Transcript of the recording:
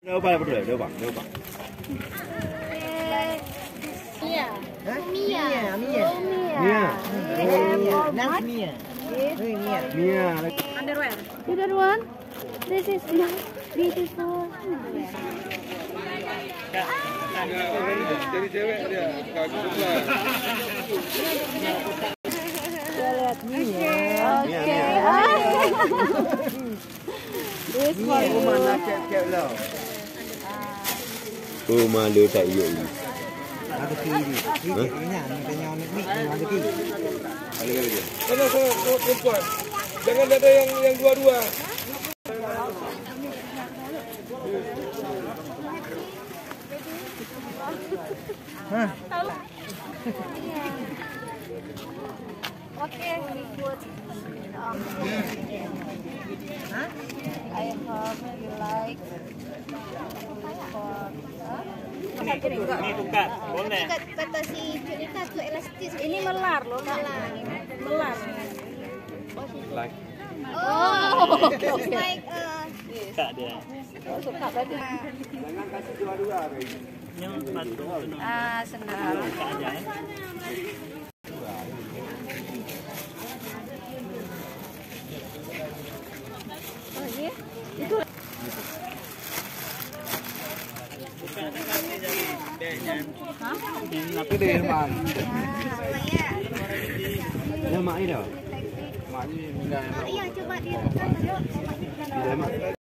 Apa betul? Dia bang. Mia. Mia. That's Mia. Mia. Underwear. You don't want? This is nice, beautiful. Jadi cewek dia, kagum lah. Lihat Mia. Mia. This one. Mana cek lah. Oh malu tak yuk. Ada kiri. Ini tanya ni ada kiri. Sana perempuan. Jangan ada yang dua-dua. Okay, we put. I hope you like. Ini tukar, boleh. Kata si cerita tu elastis. Ini melar loh, melar. Like. Oh, it's like Suka dia. suka berarti. Jangan kasih dua-dua. Yang batu. Senang. Suka aja ya. Oh iya, itu. Apa dia bang? Dia mak ni dah. Mak ni minta Iya, coba dia. Dia mak.